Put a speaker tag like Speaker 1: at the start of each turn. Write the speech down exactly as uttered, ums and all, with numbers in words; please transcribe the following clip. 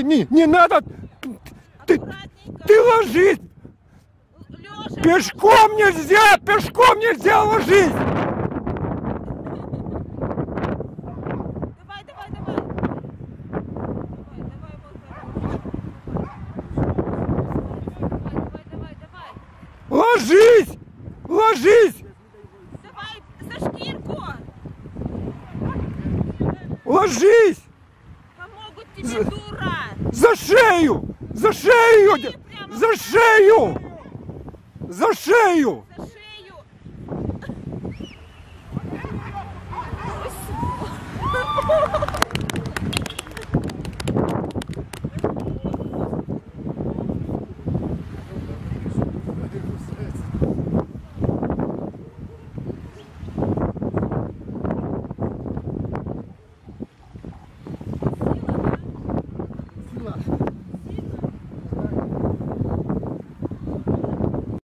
Speaker 1: не, не, не надо. Ты, ты ложись.
Speaker 2: Лёша,
Speaker 1: Пешком нельзя, пешком нельзя ложись.
Speaker 2: давай, давай, давай. Давай, давай, давай, давай, давай, давай.
Speaker 1: Ложись, ложись,
Speaker 2: Давай за шкирку.
Speaker 1: ложись.
Speaker 2: Помогут тебе, дура.
Speaker 1: За шею, за шею, за шею, за шею.